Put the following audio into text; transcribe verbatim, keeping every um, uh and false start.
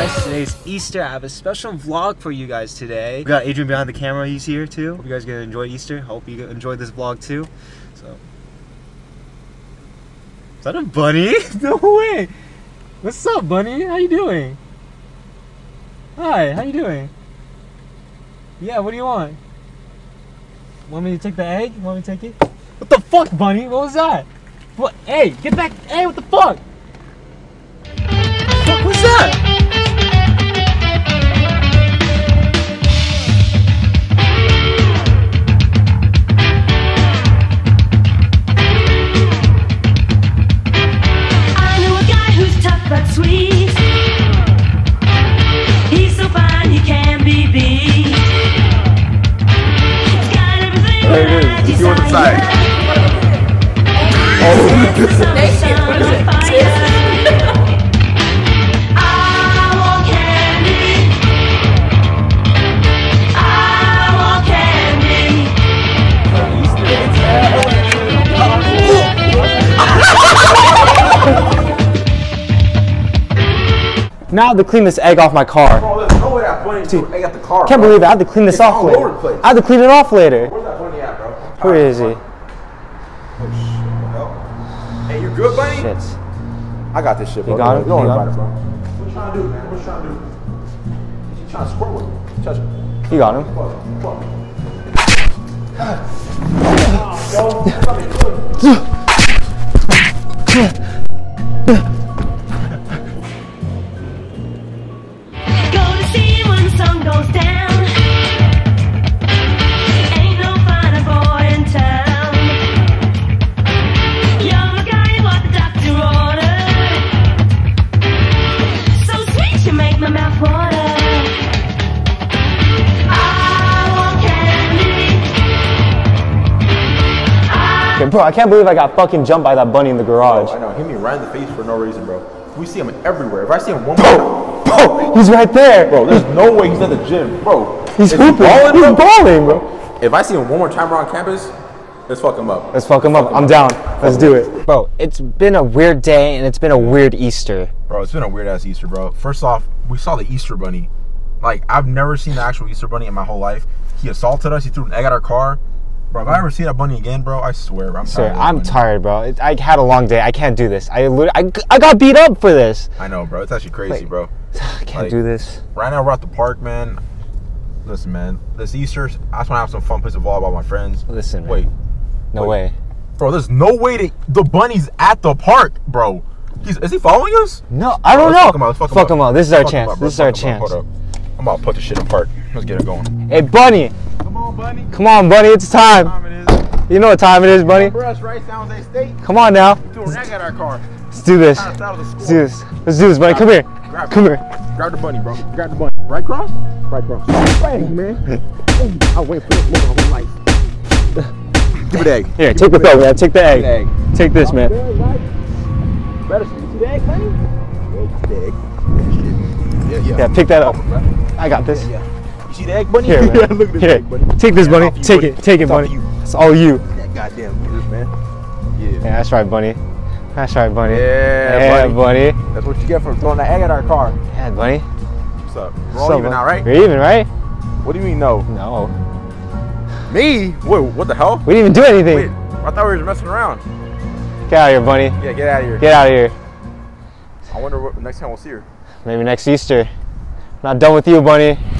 guys, today's Easter. I have a special vlog for you guys today. We got Adrian behind the camera, he's here too. Hope you guys are gonna enjoy Easter. Hope you enjoy this vlog too. So, is that a bunny? No way! What's up, bunny? How you doing? Hi, how you doing? Yeah, what do you want? Want me to take the egg? Want me to take it? What the fuck, bunny? What was that? What? Hey, get back! Hey, what the fuck? What was that? I know a guy who's tough but sweet. He's so fine he can be beat. He's got everything There it I is. You on the side. desire. Oh, What is it? Now I have to clean this egg off my car. Bro, there's no way that bunny threw egg at the car. Can't bro. believe it. I have to clean this It's off all later. over the place. I have to clean it off later. Where's that bunny at, bro? Where is he? Oh, shit. What the hell? Hey, you good, bunny? Shit. I got this shit, bro. You got him? Don't You worry got about it, bro. What you trying to do, man? What you trying to do? You trying to squirt with me? Touch it. You got him. Fuck, fuck. Yo, something good. Go to see when the sun goes down. Ain't no finer boy in town. You're the guy what the doctor ordered. So sweet you make my mouth water. I want candy. Okay, bro, I can't believe I got fucking jumped by that bunny in the garage. I know, hit me right in the face for no reason, bro. We see him everywhere. If I see him one more Bro, he's right there. bro, there's no way he's at the gym, bro. He's Is he hooping. balling, He's bro? balling, bro. If I see him one more time around campus, let's fuck him up. Let's fuck him up. I'm down. Let's do it. Bro, it's been a weird day and it's been a weird Easter. Bro, it's been a weird ass Easter, bro. First off, we saw the Easter bunny. Like, I've never seen the actual Easter bunny in my whole life. He assaulted us. He threw an egg at our car. Bro, if I ever see that bunny again, bro, I swear, bro, I'm Sir, tired. of that I'm bunny. tired, bro. It, I had a long day. I can't do this. I literally, I, I got beat up for this. I know, bro. It's actually crazy, Like, bro. I can't Like, do this. Right now, we're at the park, man. Listen, man. This Easter, I just want to have some fun, play some volleyball with my friends. Listen, man. Wait. No wait. way. Bro, there's no way that the bunny's at the park, bro. He's, is he following us? No, I don't Let's know. Fuck him out. Let's fuck him Fuck up. him out. This is our Fuck him chance. up, bro. This is our Fuck him up. chance. Hold up. I'm about to put this shit apart. Let's get it going. Hey, bunny. Come on, bunny. Come on, bunny. It's time. Time it is. You know what time it is, bunny. Brush, right? San Jose State. Come on now. Threw an egg at our car. Let's do this. Trying to settle the Let's score. do this. Let's do this, bunny. Come here. Grab Come it. here. Grab the bunny, bro. Grab the bunny. Right cross? Right cross. Bang, man. I'll wait for this moment of my life. Give it the egg. Here, take the egg, man. Take the egg. egg. Take this, man. Better see. You see the egg, bunny? Yeah, the egg. Yeah, yeah. Yeah, pick that up. I got this. Yeah. You see the egg, bunny? Here, man. Yeah, look at this Here. egg, bunny. Take this, Yeah, bunny. off you, Take buddy. it. Take it, It's off bunny. you. It's all you. That goddamn this, man. Yeah. Yeah, that's right, bunny. That's right, bunny. Yeah, Yeah, buddy. buddy. That's what you get for throwing that egg at our car. Yeah, bunny. What's up? We're What's all up, even bunny? now, right? We're even, right? What do you mean, no? No. Me? Wait, what the hell? We didn't even do anything. Wait, I thought we were messing around. Get out of here, bunny. Yeah, get out of here. Get out of here. I wonder what next time we'll see her. Maybe next Easter. Not done with you, bunny.